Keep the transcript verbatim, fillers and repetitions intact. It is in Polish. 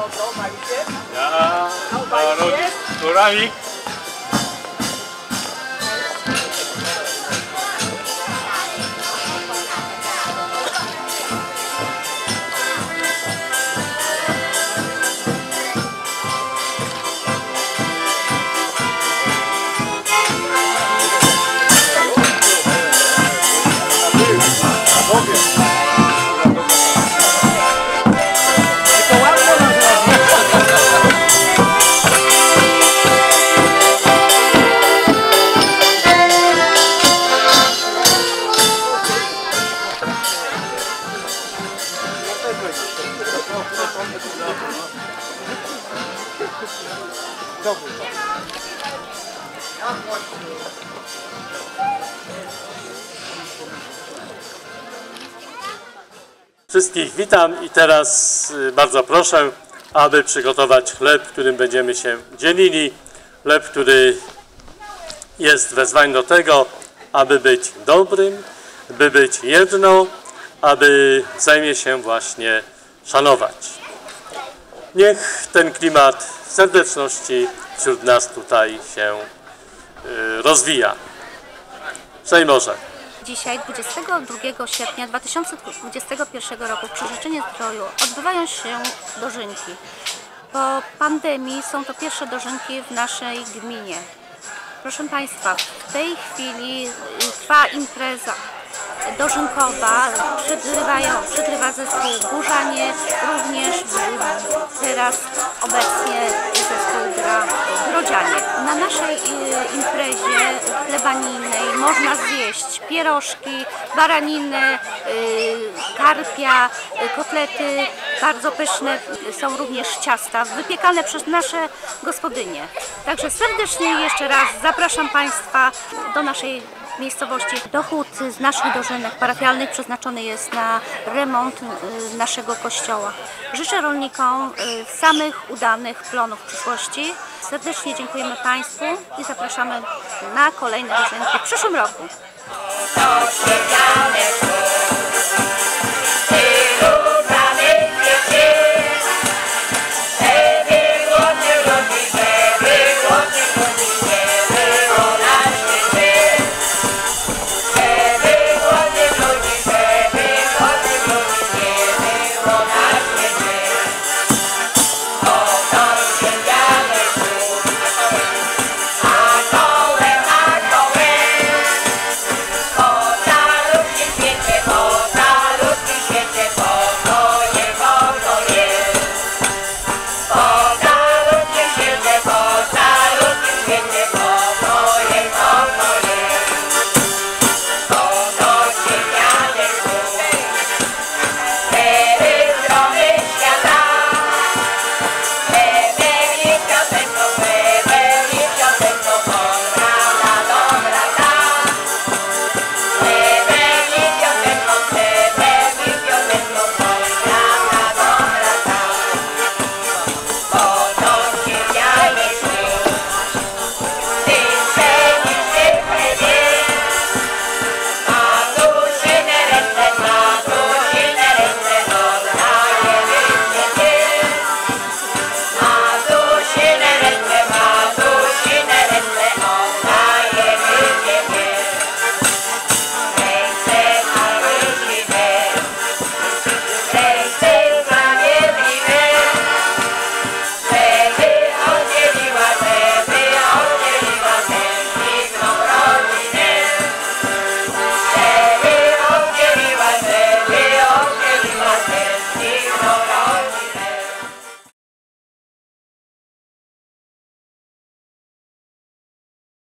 Ja, naród, kuramik. Wszystkich witam i teraz bardzo proszę, aby przygotować chleb, którym będziemy się dzielili. Chleb, który jest wezwaniem do tego, aby być dobrym, by być jedno, aby wzajemnie się właśnie szanować. Niech ten klimat serdeczności wśród nas tutaj się rozwija. Szczęść Boże. Dzisiaj, dwudziestego drugiego sierpnia dwa tysiące dwudziestego pierwszego roku w Przyrzeczeniu Zdroju odbywają się dożynki. Po pandemii są to pierwsze dożynki w naszej gminie. Proszę Państwa, w tej chwili trwa impreza dożynkowa, przygrywają, przygrywa zespół Górzanie, również teraz obecnie zespół gra Grodzianie. Na naszej imprezie chlebaninej można zjeść pierożki, baraniny, karpia, kotlety, bardzo pyszne są również ciasta, wypiekane przez nasze gospodynie. Także serdecznie jeszcze raz zapraszam Państwa do naszej miejscowości. Dochód z naszych dożynek parafialnych przeznaczony jest na remont naszego kościoła. Życzę rolnikom samych udanych plonów w przyszłości. Serdecznie dziękujemy Państwu i zapraszamy na kolejne dożynki w przyszłym roku.